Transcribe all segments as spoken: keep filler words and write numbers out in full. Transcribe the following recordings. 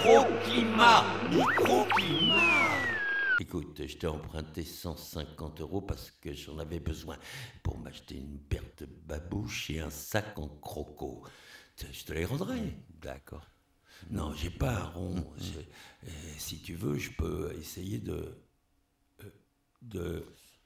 Microclimat. Microclimat. Écoute, je t'ai emprunté cent cinquante euros parce que j'en avais besoin pour m'acheter une paire de babouches et un sac en croco. Je te les rendrai. D'accord. Non, j'ai pas un rond. Je- euh, si tu veux, je peux essayer de... euh, de...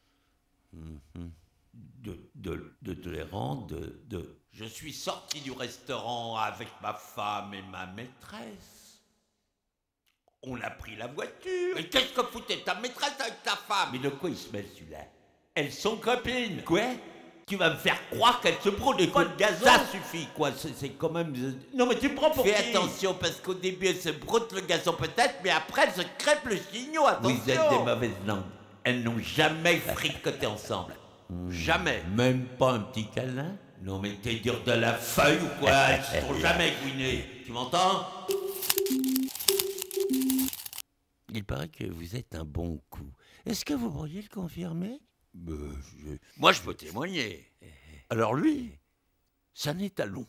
de, de, de te les rendre, de, de... Je suis sorti du restaurant avec ma femme et ma maîtresse. On a pris la voiture. Et qu'est-ce que foutait ta maîtresse avec ta femme? Mais de quoi il se mêle celui-là? Elles sont copines. Quoi? Tu vas me faire croire qu'elles se brouillent pas de gazon? Ça suffit, quoi. C'est c'est quand même... Non mais tu me prends pour Fais qui? attention, parce qu'au début, elles se broutent le gazon peut-être, mais après, elles se crêpent le chignon, attention. Vous êtes des mauvaises langues. Elles n'ont jamais fricoté ensemble. Jamais. Même pas un petit câlin? Non mais t'es dur de la feuille ou quoi? Elles se sont jamais gouinées. Tu m'entends? Il paraît que vous êtes un bon coup. Est-ce que vous pourriez le confirmer? Euh, je... Moi, je peux témoigner. Alors lui, c'est un étalon.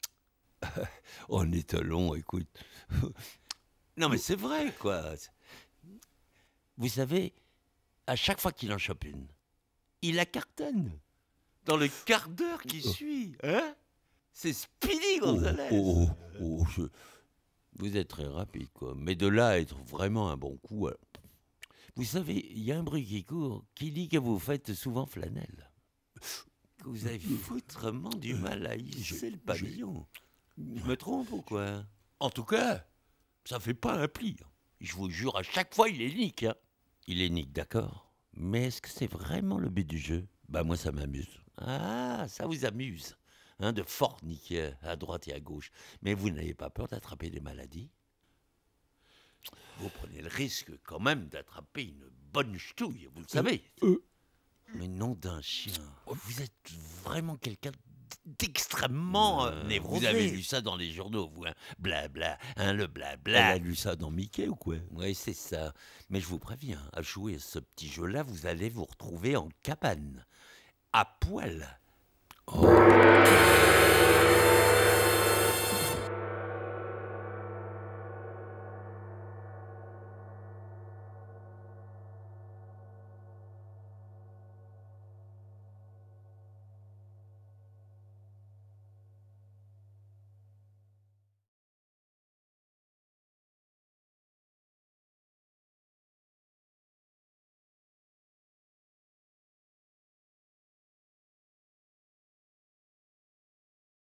En étalon, écoute. Non, mais c'est vrai, quoi. Vous savez, à chaque fois qu'il en chope une, il la cartonne. Dans le quart d'heure qui suit, hein? C'est Speedy Gonzalez. Oh, oh, oh, je... Vous êtes très rapide, quoi. Mais de là à être vraiment un bon coup... alors... Vous savez, il y a un bruit qui court qui dit que vous faites souvent flanelle. Que vous avez foutrement du mal à hisser le pavillon. Je me trompe ou quoi? En tout cas, ça fait pas un pli. Je vous jure, à chaque fois, il est nique. Hein. Il est nique, d'accord. Mais est-ce que c'est vraiment le but du jeu? Bah moi, ça m'amuse. Ah, ça vous amuse, hein, de forniquer à droite et à gauche. Mais vous n'avez pas peur d'attraper des maladies? Vous prenez le risque quand même d'attraper une bonne ch'touille, vous le savez. euh. Mais nom d'un chien, vous êtes vraiment quelqu'un d'extrêmement euh, névrosé. Vous avez lu ça dans les journaux, vous, hein? Blabla, hein, le blabla. Elle a lu ça dans Mickey ou quoi? Oui, c'est ça. Mais je vous préviens, à jouer à ce petit jeu-là, vous allez vous retrouver en cabane, à poil. Oh.